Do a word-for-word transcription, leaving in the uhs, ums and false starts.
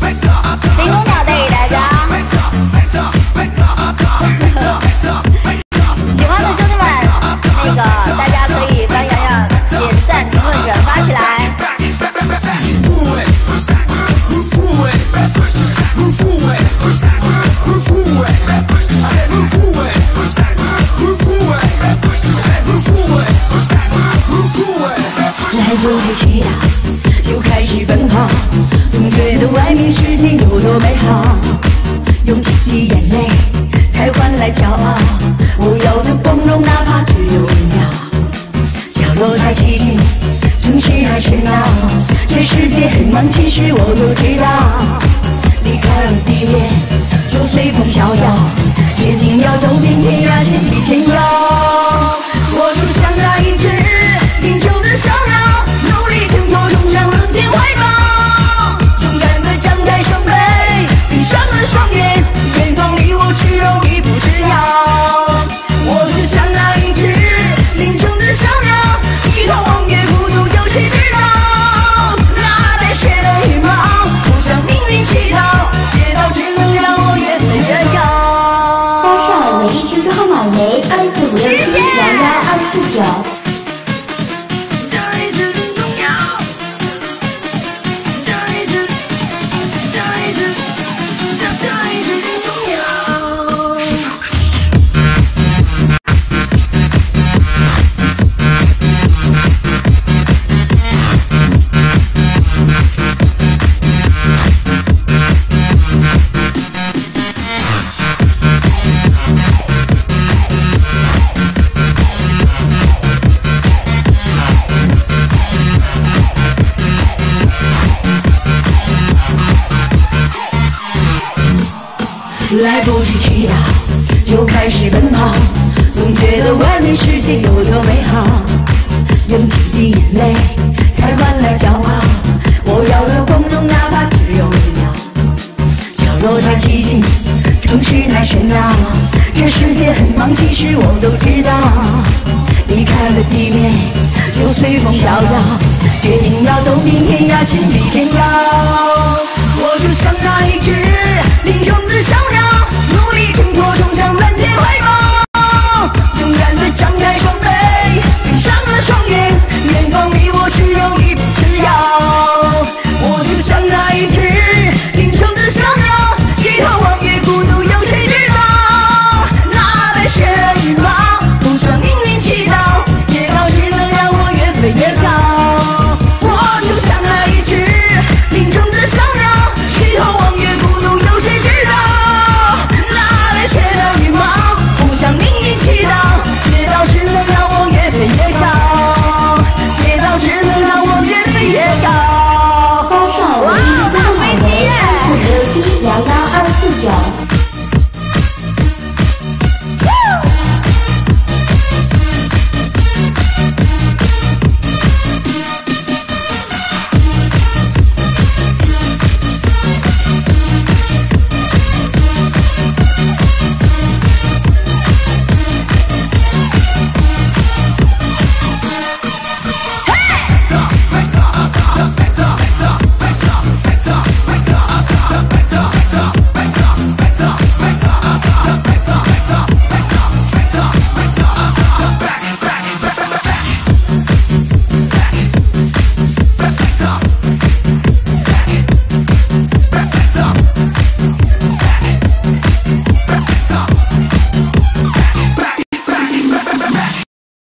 星空鸟带给大家。喜欢的兄弟们，那个大家可以帮洋洋点赞、评论、转发起来。 来不及祈祷，就开始奔跑，总觉得外面世界有多美好。用几滴眼泪才换来骄傲，我要的光荣哪怕只有一秒。角落太寂静，城市太喧闹，这世界很忙，其实我都知道。离开了地面，就随风飘摇，决定要走遍天涯，千里天涯。我就像那一只林中的小鸟，努力挣脱，冲向蓝天怀抱，勇敢地张开双臂，闭上了双眼，远方离我只有一步之遥。我就像那一只林中的小鸟，一头望月，孤独有谁知道？那带血的羽毛，不向命运乞讨，跌倒只能让我越飞越高。 发上唯一 Q Q 号码为二四五六七幺幺二四九。 来不及祈祷，就开始奔跑，总觉得外面世界有多美好。用几滴眼泪才换来骄傲，我要的光荣哪怕只有一秒。角落太寂静，城市太喧闹，这世界很忙，其实我都知道。离开了地面，就随风飘摇，决定要走遍天涯，千里天涯。我就像那一只林中的小鸟，努力挣脱，冲向蓝天怀抱，勇敢地张开双臂，闭上了双眼，远方离我只有一步之遥。我就像那一只林中的小鸟，低头望月，孤独有谁知道？那带血的羽毛，不向命运乞讨，跌倒只能让我越飞越高。我就像那一只林中的小鸟。 低头望月，孤独有谁知道？那带血的羽毛，不向命运乞讨，跌倒只能让我越飞越高，跌倒只能让我越飞越高。 发上唯一 Q Q 号码为二四五六七幺幺二四九。